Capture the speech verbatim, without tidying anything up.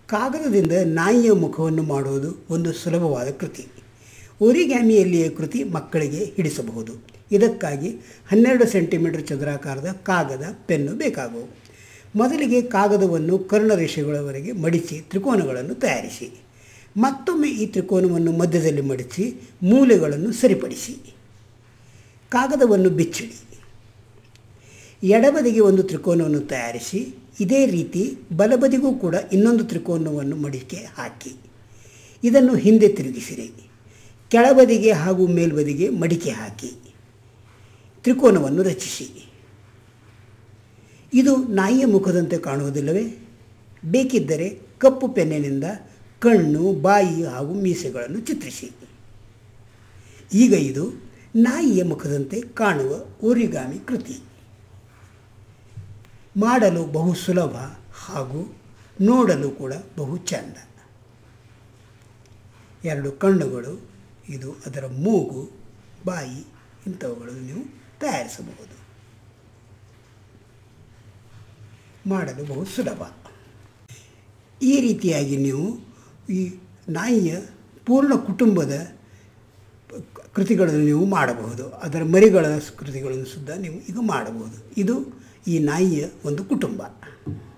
ಕಾಗದದಿಂದ ನಾಯಿಯ ಮುಖವನ್ನು ಮಾಡುವುದು ಒಂದು ಸುಲಭವಾದ ಕೃತಿ. ಓರಿಗ್ಯಾಮಿಯಲ್ಲಿಯ ಕೃತಿ ಮಕ್ಕಳಿಗೆ ಹಿಡಿಸಬಹುದು. ಇದಕ್ಕಾಗಿ ಹನ್ನೆರಡು ಸೆಂಟಿಮೀಟರ್ ಚದರಾಕಾರದ ಕಾಗದ, ಪೆನ್ನು ಬೇಕಾಗುವು. ಮೊದಲಿಗೆ ಕಾಗದವನ್ನು ಕರ್ಣರೇಷೆಗಳವರೆಗೆ ಮಡಿಸಿ ತ್ರಿಕೋನಗಳನ್ನು ತಯಾರಿಸಿ. ಮತ್ತೊಮ್ಮೆ ಈ ತ್ರಿಕೋನವನ್ನು ಮಧ್ಯದಲ್ಲಿ ಮಡಿಸಿ ಮೂಲೆಗಳನ್ನು ಸರಿಪಡಿಸಿ ಕಾಗದವನ್ನು ಬಿಚ್ಚಿಡಿ. ಎಡಬದಿಗೆ ಒಂದು ತ್ರಿಕೋನವನ್ನು ತಯಾರಿಸಿ ಇದೇ ರೀತಿ ಬಲಬದಿಗೂ ಕೂಡ ಇನ್ನೊಂದು ತ್ರಿಕೋನವನ್ನು ಮಡಿಕೆ ಹಾಕಿ ಇದನ್ನು ಹಿಂದೆ ತಿರುಗಿಸಿರಿ. ಕೆಳಬದಿಗೆ ಹಾಗೂ ಮೇಲ್ಬದಿಗೆ ಮಡಿಕೆ ಹಾಕಿ ತ್ರಿಕೋನವನ್ನು ರಚಿಸಿ. ಇದು ನಾಯಿಯ ಮುಖದಂತೆ ಕಾಣುವುದಿಲ್ಲವೇ? ಬೇಕಿದ್ದರೆ ಕಪ್ಪು ಪೆನ್ನಿನಿಂದ ಕಣ್ಣು, ಬಾಯಿ ಹಾಗೂ ಮೀಸೆಗಳನ್ನು ಚಿತ್ರಿಸಿ. ಈಗ ಇದು ನಾಯಿಯ ಮುಖದಂತೆ ಕಾಣುವ ಓರಿಗಾಮಿ ಕೃತಿ. ಮಾಡಲು ಬಹು ಸುಲಭ ಹಾಗೂ ನೋಡಲು ಕೂಡ ಬಹು ಚೆಂದ. ಎರಡು ಕಣ್ಣುಗಳು, ಇದು ಅದರ ಮೂಗು, ಬಾಯಿ ಇಂಥವುಗಳನ್ನು ನೀವು ತಯಾರಿಸಬಹುದು. ಮಾಡಲು ಬಹು ಸುಲಭ. ಈ ರೀತಿಯಾಗಿ ನೀವು ಈ ನಾಯಿಯ ಪೂರ್ಣ ಕುಟುಂಬದ ಕೃತಿಗಳನ್ನು ನೀವು ಮಾಡಬಹುದು. ಅದರ ಮರಿಗಳ ಕೃತಿಗಳನ್ನು ಸುದ್ದ ನೀವು ಈಗ ಮಾಡಬಹುದು. ಇದು ಈ ನಾಯಿಯ ಒಂದು ಕುಟುಂಬ.